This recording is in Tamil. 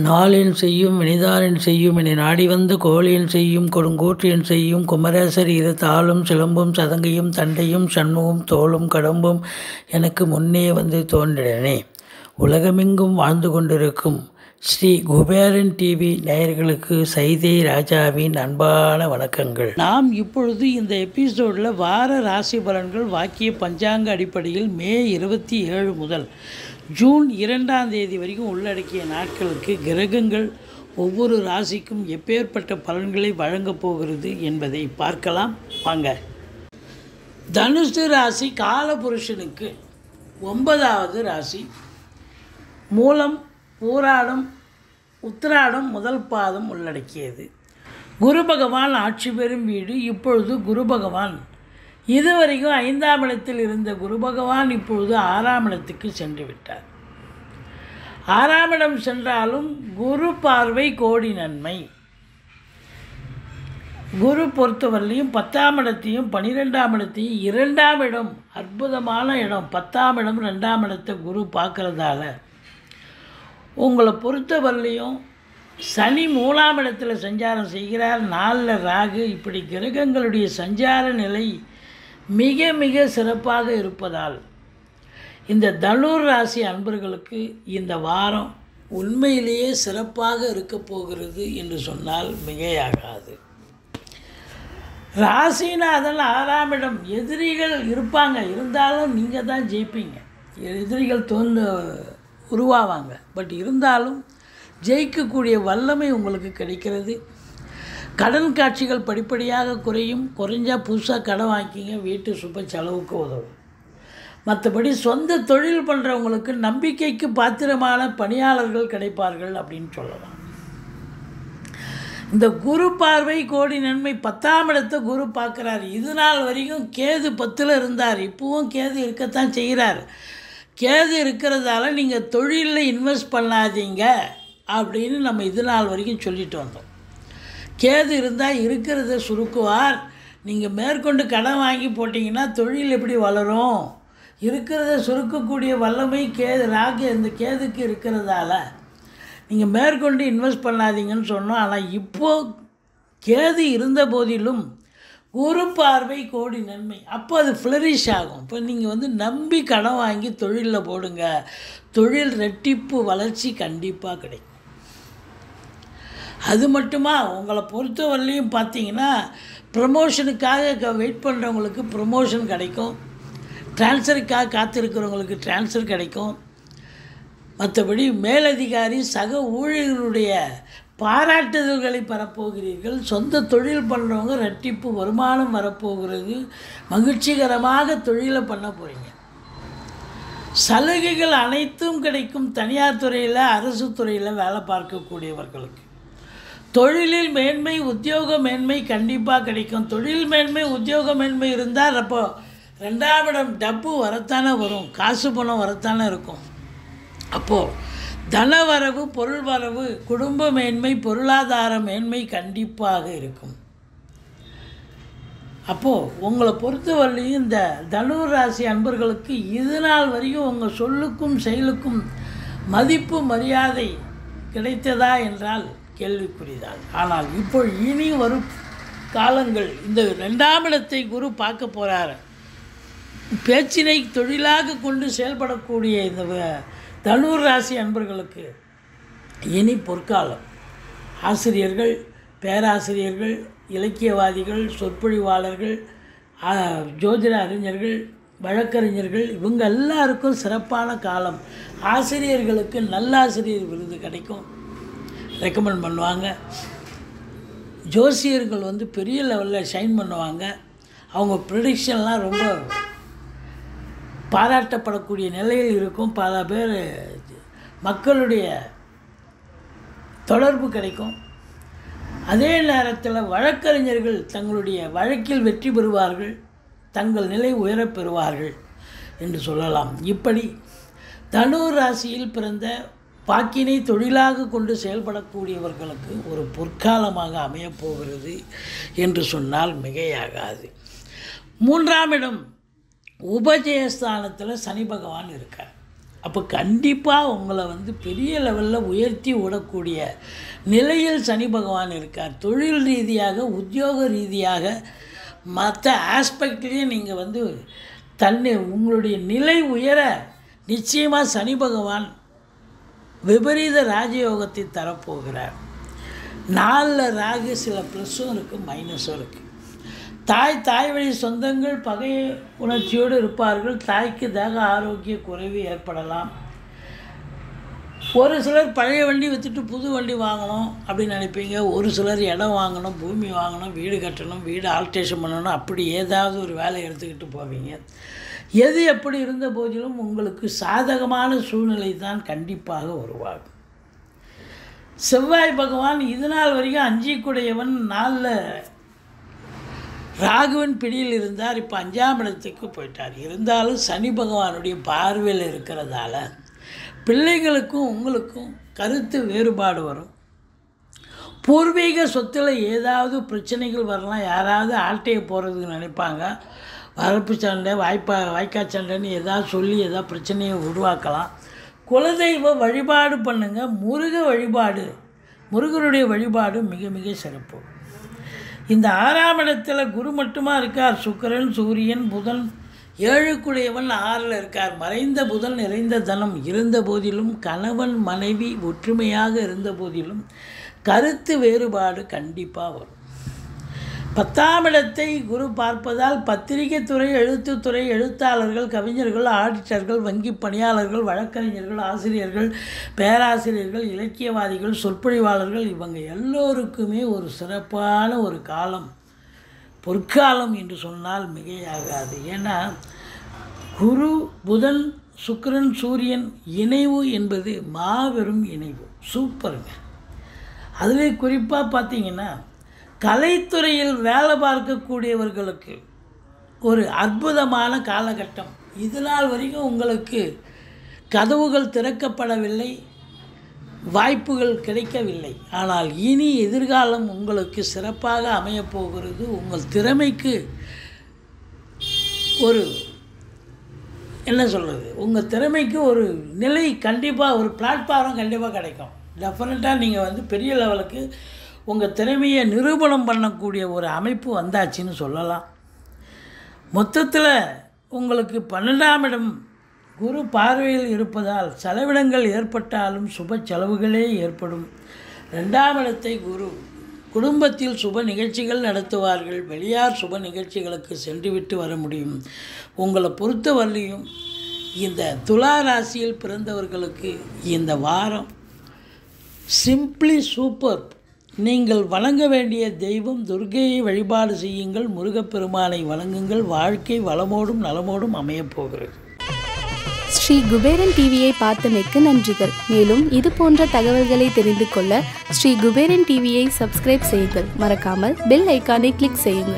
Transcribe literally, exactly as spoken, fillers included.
நாளென் செய்யும் வினைதானென் செய்யும் என நாடி வந்த கோளென் செய்யும் கொடுங்கோற்றென் செய்யும் குமரேசர் இரு தாளும் சிலம்பும் சதங்கையும் தண்டையும் சண்முகம் தோளும் கடம்பும் எனக்கு முன்னே வந்து தோன்றினே. உலகமெங்கும் வாழ்ந்து கொண்டிருக்கும் ஸ்ரீ குபேரன் டிவி நேயர்களுக்கு சைதை ராஜாவின் அன்பான வணக்கங்கள். நாம் இப்பொழுது இந்த எபிசோடில் வார ராசி பலன்கள் வாக்கிய பஞ்சாங்க அடிப்படையில் மே இருபத்தி ஏழு முதல் ஜூன் இரண்டாம் தேதி வரைக்கும் உள்ளடக்கிய நாட்களுக்கு கிரகங்கள் ஒவ்வொரு ராசிக்கும் எப்பேற்பட்ட பலன்களை வழங்கப் போகிறது என்பதை பார்க்கலாம் வாங்க. தனுசு ராசி காலபுருஷனுக்கு ஒன்பதாவது ராசி. மூலம் பூராடம் உத்திராடம் முதல் பாதம் உள்ளடக்கியது. குரு பகவான் ஆட்சி பெறும் வீடு. இப்பொழுது குரு பகவான் இதுவரைக்கும் ஐந்தாம் இடத்தில் இருந்த குரு பகவான் இப்பொழுது ஆறாம் இடத்துக்கு சென்று விட்டார். ஆறாம் இடம் சென்றாலும் குரு பார்வை கோடி நன்மை. குரு பொறுத்தவரையிலையும் பத்தாம் இடத்தையும் பன்னிரெண்டாம் இடத்தையும் இரண்டாம் இடம் அற்புதமான இடம். பத்தாம் இடம் ரெண்டாம் இடத்தை குரு பார்க்குறதால உங்களை பொறுத்தவரையிலையும் சனி மூணாம் இடத்தில் சஞ்சாரம் செய்கிறார். நாலில் ராகு. இப்படி கிரகங்களுடைய சஞ்சார நிலை மிக மிக சிறப்பாக இருப்பதால் இந்த தனுர் ராசி அன்பர்களுக்கு இந்த வாரம் உண்மையிலேயே சிறப்பாக இருக்க போகிறது என்று சொன்னால் மிகையாகாது. ராசிநாதன் ஆறாம் இடம். எதிரிகள் இருப்பாங்க, இருந்தாலும் நீங்கள் தான் ஜெயிப்பீங்க. எதிரிகள் தோன்று உருவாவாங்க, பட் இருந்தாலும் ஜெயிக்கக்கூடிய வல்லமை உங்களுக்கு கிடைக்கிறது. கடன் காட்சிகள் படிப்படியாக குறையும். குறைஞ்சா புதுசாக கடன் வாங்கிக்கிங்க, வீட்டு சுப செலவுக்கு உதவும். மற்றபடி சொந்த தொழில் பண்ணுறவங்களுக்கு நம்பிக்கைக்கு பாத்திரமான பணியாளர்கள் கிடைப்பார்கள் அப்படின்னு சொல்லலாம். இந்த குரு பார்வை கோடி நன்மை. பத்தாம் இடத்தை குரு பார்க்குறார். இது நாள் வரைக்கும் கேது பத்தில் இருந்தார், இப்போவும் கேது இருக்கத்தான் செய்கிறார். கேது இருக்கிறதால நீங்கள் தொழிலில் இன்வெஸ்ட் பண்ணாதீங்க அப்படின்னு நம்ம இது நாள் வரைக்கும் சொல்லிட்டு வந்தோம். கேது இருந்தால் இருக்கிறத சுருக்குவார். நீங்கள் மேற்கொண்டு கடன் வாங்கி போட்டிங்கன்னா தொழில் எப்படி வளரும்? இருக்கிறத சுருக்கக்கூடிய வல்லமை கேது ராகு இந்த கேதுக்கு இருக்கிறதால நீங்கள் மேற்கொண்டு இன்வெஸ்ட் பண்ணாதீங்கன்னு சொன்னோம். ஆனால் இப்போது கேது இருந்த போதிலும் குரு பார்வை கோடி நன்மை. அப்போ அது ஃப்ளரிஷ் ஆகும். இப்போ நீங்கள் வந்து நம்பி கடன் வாங்கி தொழிலில் போடுங்க. தொழில் ரெட்டிப்பு வளர்ச்சி கண்டிப்பாக கிடைக்கும். அது மட்டுமா, உங்களை பொறுத்தவரையிலையும் பார்த்தீங்கன்னா ப்ரமோஷனுக்காக வெயிட் பண்ணுறவங்களுக்கு ப்ரமோஷன் கிடைக்கும். ட்ரான்ஸ்ஃபருக்காக காத்திருக்கிறவங்களுக்கு ட்ரான்ஸ்ஃபர் கிடைக்கும். மற்றபடி மேலதிகாரி சக ஊழியர்களுடைய பாராட்டுதல்களை பெறப்போகிறீர்கள். சொந்த தொழில் பண்ணுறவங்க ரெட்டிப்பு வருமானம் வரப்போகிறது. மகிழ்ச்சிகரமாக தொழிலை பண்ண போகிறீங்க. சலுகைகள் அனைத்தும் கிடைக்கும். தனியார் துறையில் அரசு துறையில் வேலை பார்க்கக்கூடியவர்களுக்கு தொழிலில் மேன்மை உத்தியோக மேன்மை கண்டிப்பாக கிடைக்கும். தொழில் மேன்மை உத்தியோக மேன்மை இருந்தால் அப்போ ரெண்டாம் இடம் டப்பு வரத்தானே வரும், காசு பணம் வரத்தானே இருக்கும். அப்போது தன வரவு பொருள் வரவு குடும்ப மேன்மை பொருளாதார மேன்மை கண்டிப்பாக இருக்கும். அப்போது உங்களை பொறுத்தவரையிலையும் இந்த தனுர் ராசி அன்பர்களுக்கு இது நாள் வரைக்கும் உங்கள் சொல்லுக்கும் செயலுக்கும் மதிப்பு மரியாதை கிடைத்ததா என்றால் கேள்விக்குறிதான். ஆனால் இப்போ இனி வரும் காலங்கள் இந்த ரெண்டாம் இடத்தை குரு பார்க்க போகிறார். பேச்சினை தொழிலாக கொண்டு செயல்படக்கூடிய இந்த தனுர் ராசி அன்பர்களுக்கு இனி பொற்காலம். ஆசிரியர்கள், பேராசிரியர்கள், இலக்கியவாதிகள், சொற்பொழிவாளர்கள், ஜோதிட அறிஞர்கள், வழக்கறிஞர்கள் இவங்க எல்லாருக்கும் சிறப்பான காலம். ஆசிரியர்களுக்கு நல்லாசிரியர் விருது கிடைக்கும், ரெக்கமெண்ட் பண்ணுவாங்க. ஜோசியர்கள் வந்து பெரிய லெவலில் ஷைன் பண்ணுவாங்க. அவங்க ப்ரெடிக்ஷன்லாம் ரொம்ப பாராட்டப்படக்கூடிய நிலையில் இருக்கும். பல பேர் மக்களுடைய தொடர்பு கிடைக்கும். அதே நேரத்தில் வழக்கறிஞர்கள் தங்களுடைய வழக்கில் வெற்றி பெறுவார்கள், தங்கள் நிலை உயரப் பெறுவார்கள் என்று சொல்லலாம். இப்படி தனுர் ராசியில் பிறந்த வாக்கினை தொழிலாக கொண்டு செயல்படக்கூடியவர்களுக்கு ஒரு பொற்காலமாக அமையப்போகிறது என்று சொன்னால் மிகையாகாது. மூன்றாம் இடம் உபஜயஸ்தானத்தில் சனி பகவான் இருக்கார். அப்போ கண்டிப்பாக உங்களை வந்து பெரிய லெவலில் உயர்த்தி விடக்கூடிய நிலையில் சனி பகவான் இருக்கார். தொழில் ரீதியாக, உத்தியோக ரீதியாக, மற்ற ஆஸ்பெக்ட்லேயும் நீங்கள் வந்து தன்னை உங்களுடைய நிலை உயர நிச்சயமாக சனி பகவான் விபரீத ராஜயோகத்தை தரப்போகிறார். நாலில் ராகு சில ப்ளஸ்ஸும் இருக்குது, மைனஸும் இருக்குது. தாய் தாய் வழி சொந்தங்கள் பகை உணர்ச்சியோடு இருப்பார்கள். தாய்க்கு தேக ஆரோக்கிய குறைவு ஏற்படலாம். ஒரு சிலர் பழைய வண்டி விற்றுட்டு புது வண்டி வாங்கணும் அப்படின்னு நினைப்பீங்க. ஒரு சிலர் இடம் வாங்கணும், பூமி வாங்கணும், வீடு கட்டணும், வீடு ஆல்ட்ரேஷன் பண்ணணும், அப்படி ஏதாவது ஒரு வேலை எடுத்துக்கிட்டு போவீங்க. எது எப்படி இருந்த போதிலும் உங்களுக்கு சாதகமான சூழ்நிலை தான் கண்டிப்பாக உருவாகும். செவ்வாய் பகவான் இது நாள் வரைக்கும் அஞ்சிக்குடையவன் நாளில் ராகுவின் பிடியில் இருந்தார். இப்போ அஞ்சாம் இடத்துக்கு போயிட்டார். இருந்தாலும் சனி பகவானுடைய பார்வையில் இருக்கிறதால பிள்ளைகளுக்கும் உங்களுக்கும் கருத்து வேறுபாடு வரும். பூர்வீக சொத்தில் ஏதாவது பிரச்சனைகள் வரலாம். யாராவது ஆட்டையை போகிறதுக்கு நினைப்பாங்க. வரப்பு சண்டை, வாய்ப்பா வாய்க்கா சண்டைன்னு ஏதாவது சொல்லி ஏதாவது பிரச்சனையை உருவாக்கலாம். குலதெய்வ வழிபாடு பண்ணுங்கள். முருக வழிபாடு, முருகருடைய வழிபாடு மிக மிக சிறப்பு. இந்த ஆறாம் இடத்துல குரு மட்டுமா இருக்கார். சுக்கிரன், சூரியன், புதன், ஏழுக்குடையவன் ஆறில் இருக்கார். மறைந்த புதன் நிறைந்த தனம் இருந்த போதிலும், கணவன் மனைவி ஒற்றுமையாக இருந்த போதிலும் கருத்து வேறுபாடு கண்டிப்பாக வரும். பத்தாம் இடத்தை குரு பார்ப்பதால் பத்திரிகை துறை, எழுத்துத்துறை, எழுத்தாளர்கள், கவிஞர்கள், ஆடிட்டர்கள், வங்கி பணியாளர்கள், வழக்கறிஞர்கள், ஆசிரியர்கள், பேராசிரியர்கள், இலக்கியவாதிகள், சொற்பொழிவாளர்கள் இவங்க எல்லோருக்குமே ஒரு சிறப்பான ஒரு காலம், பொற்காலம் என்று சொன்னால் மிகையாகாது. ஏன்னா குரு, புதன், சுக்கிரன், சூரியன் இணைவு என்பது மாபெரும் இணைவு. சூப்பருங்க. அதுவே குறிப்பாக பார்த்தீங்கன்னா கலைத்துறையில் வேலை பார்க்கக்கூடியவர்களுக்கு ஒரு அற்புதமான காலகட்டம். இது நாள் வரைக்கும் உங்களுக்கு கதவுகள் திறக்கப்படவில்லை, வாய்ப்புகள் கிடைக்கவில்லை. ஆனால் இனி எதிர்காலம் உங்களுக்கு சிறப்பாக அமையப்போகிறது. உங்கள் திறமைக்கு ஒரு என்ன சொல்கிறது, உங்கள் திறமைக்கு ஒரு நிலை கண்டிப்பாக, ஒரு பிளாட்ஃபார்ம் கண்டிப்பாக கிடைக்கும். டெஃபினட்டாக நீங்கள் வந்து பெரிய லெவலுக்கு உங்கள் திறமையை நிரூபணம் பண்ணக்கூடிய ஒரு அமைப்பு வந்தாச்சுன்னு சொல்லலாம். மொத்தத்தில் உங்களுக்கு பன்னெண்டாம் இடம் குரு பார்வையில் இருப்பதால் செலவினங்கள் ஏற்பட்டாலும் சுப செலவுகளே ஏற்படும். ரெண்டாம் இடத்தை குரு குடும்பத்தில் சுப நிகழ்ச்சிகள் நடத்துவார்கள். வெளியார் சுப நிகழ்ச்சிகளுக்கு சென்றுவிட்டு வர முடியும். உங்களை பொறுத்தவரையிலும் இந்த துலா ராசியில் பிறந்தவர்களுக்கு இந்த வாரம் சிம்பிளி சூப்பர். நீங்கள் வணங்க வேண்டிய தெய்வம் துர்க்கையை வழிபாடு செய்யுங்கள். முருகப்பெருமானை வணங்குங்கள். வாழ்க்கை வளமோடும் நலமோடும் அமையப்போகிறது. ஸ்ரீ குபேரன் டிவியை பார்த்தமைக்கு நன்றிகள். மேலும் இது போன்ற தகவல்களை தெரிந்து கொள்ள ஸ்ரீ குபேரன் டிவியை சப்ஸ்கிரைப் செய்யுங்கள். மறக்காமல் பெல் ஐக்கானை கிளிக் செய்யுங்கள்.